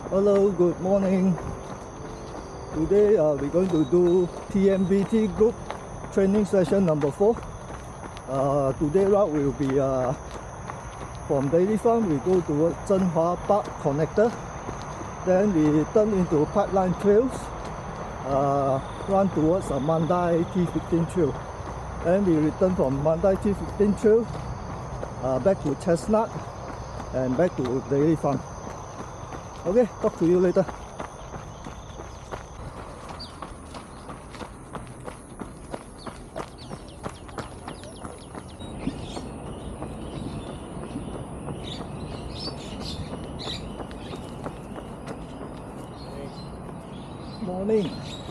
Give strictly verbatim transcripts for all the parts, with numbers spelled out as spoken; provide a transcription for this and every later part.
Hello, good morning. Today uh, we're going to do T M B T group training session number four. Uh, today route will be uh, from Dairy Farm, we go towards Zhenghua Park connector. Then we turn into Pipeline Trails, uh, run towards uh, Mandai T fifteen Trail. Then we return from Mandai T fifteen Trail uh, back to Chestnut and back to Dairy Farm. Okay, talk to you later. Morning.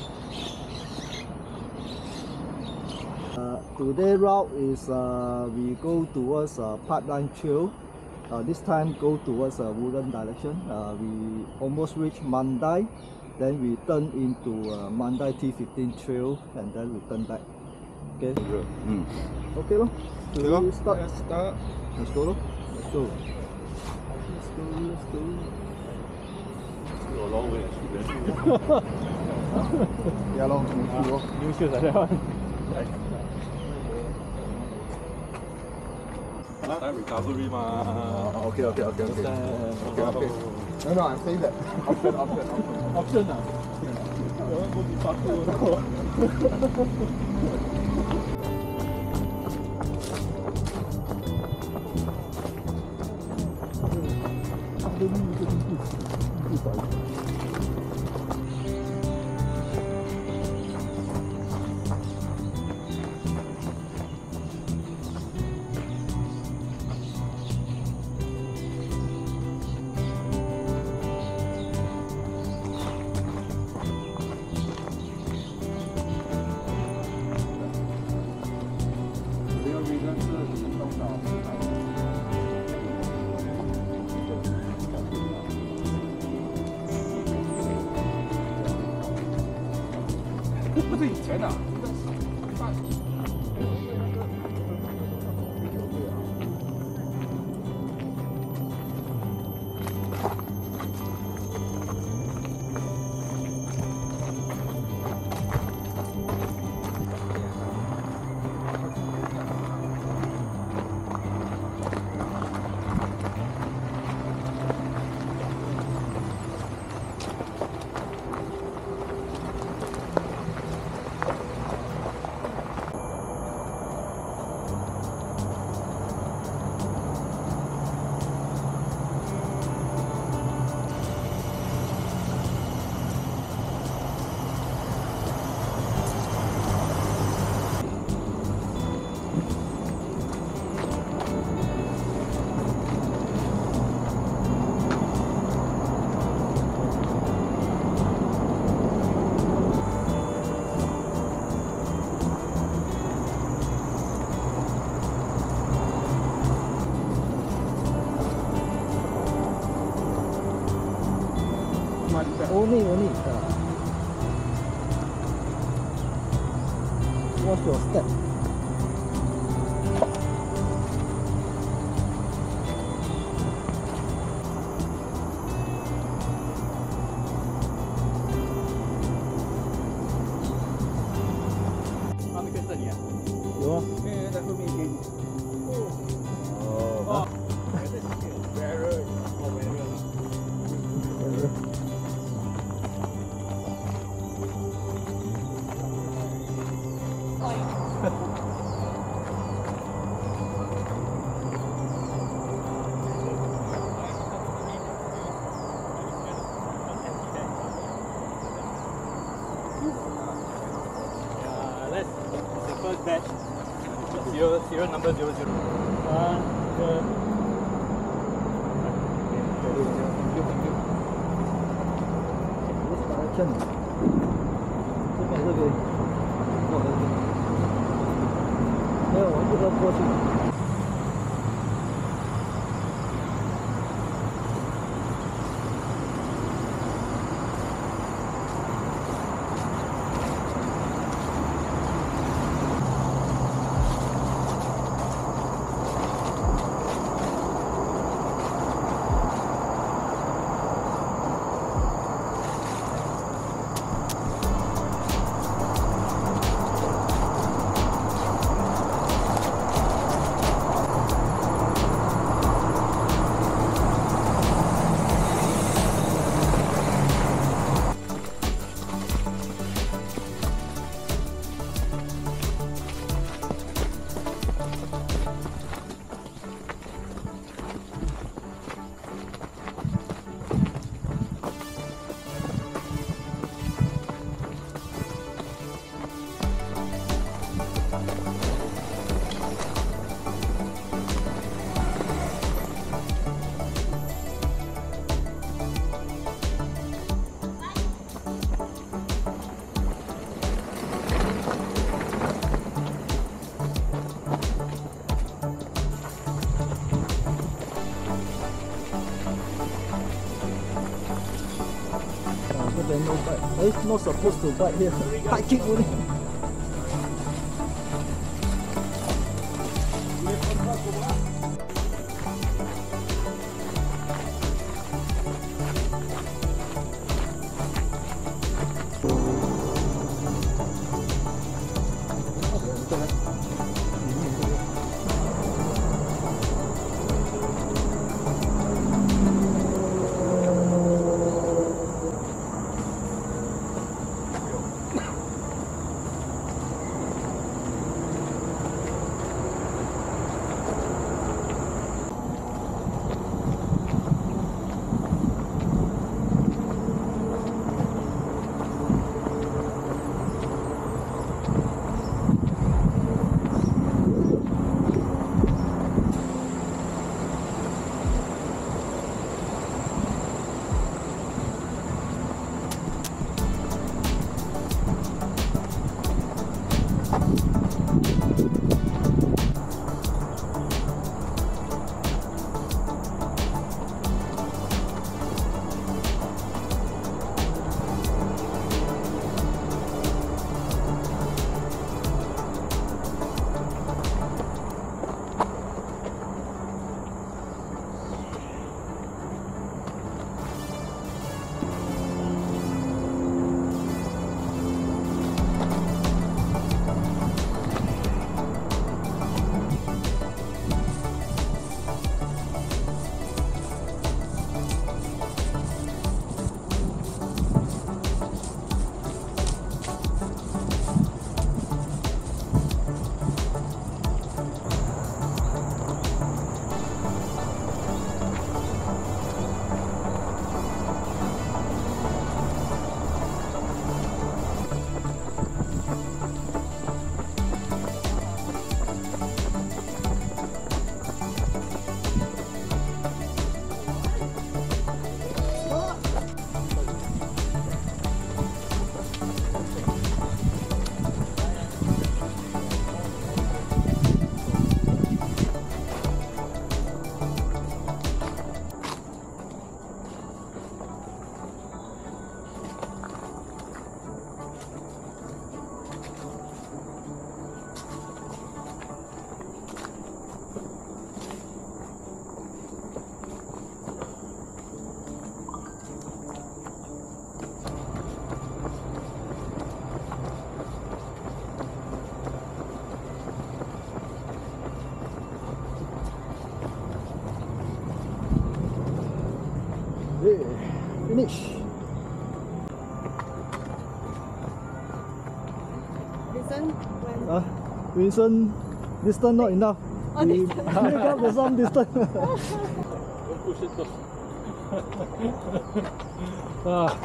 Uh, today route is uh, we go towards uh, Pipeline Trail. Uh, this time go towards a uh, Wooden direction. Uh, we almost reach Mandai, then we turn into uh, Mandai T fifteen Trail and then return back. Okay. Mm. Okay, lo. Okay, lo. Start. Let's start. Let's go, lo. Let's go. Let's go. Let's go. It's a long way actually. Yeah, long. New shoes like that. Time recovery ma. Uh, okay, okay, okay, okay. Okay, okay. No, no, I'm saying that. Option, option, option. Option ah. Go be parkour. Only, only. Uh, what's your step?有啊。 哎，在后面给你。哦。哦。Very，哦，very。Batch zero, serial number zero zero. One, two. Thank you, thank you. Which direction? 这边这边，过来这边。没有，我这个过去。 no bite. Eh, not supposed to bite here. High kick only. Finish. Vincent, when? Uh, Vincent, distance not enough. Oh, we distance. make up for some distance. Don't push it first. Ah.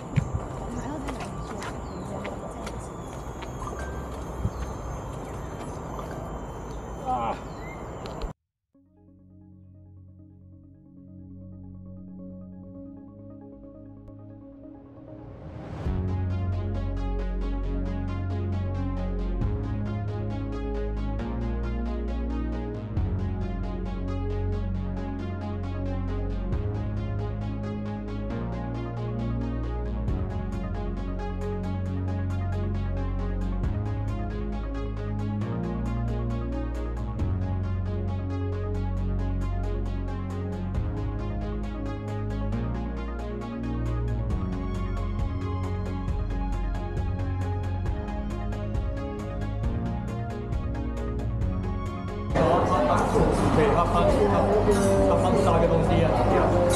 Okay, 他放他他放炸个东西啊。